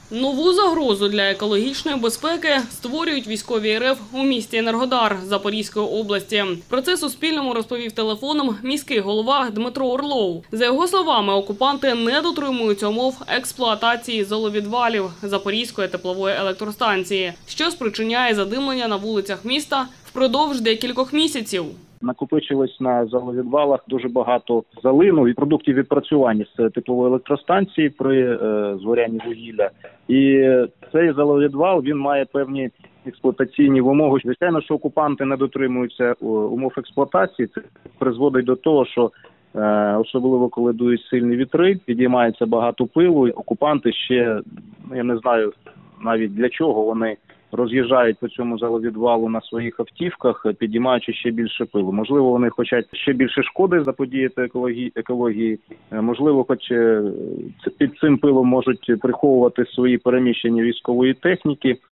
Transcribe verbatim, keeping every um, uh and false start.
Нову загрозу для екологічної безпеки створюють військові РФ у місті Енергодар Запорізької області. Про це Суспільному розповів телефоном міський голова Дмитро Орлов. За його словами, окупанти не дотримуються умов експлуатації золовідвалів Запорізької теплової електростанції, що спричиняє задимлення на вулицях міста впродовж декількох місяців. Накопичилось на заловідвалах дуже багато залину і продуктів відпрацювання з теплової електростанції при е, згорянні вугілля. І цей заловідвал, він має певні експлуатаційні вимоги. Звичайно, що окупанти не дотримуються умов експлуатації. Це призводить до того, що е, особливо коли дують сильні вітри, підіймається багато пилу. Окупанти ще, я не знаю навіть для чого вони роз'їжджають по цьому заловідвалу на своїх автівках, підіймаючи ще більше пилу. Можливо, вони хочуть ще більше шкоди заподіяти екології, екології. Можливо, хоч під цим пилом можуть приховувати свої переміщення військової техніки.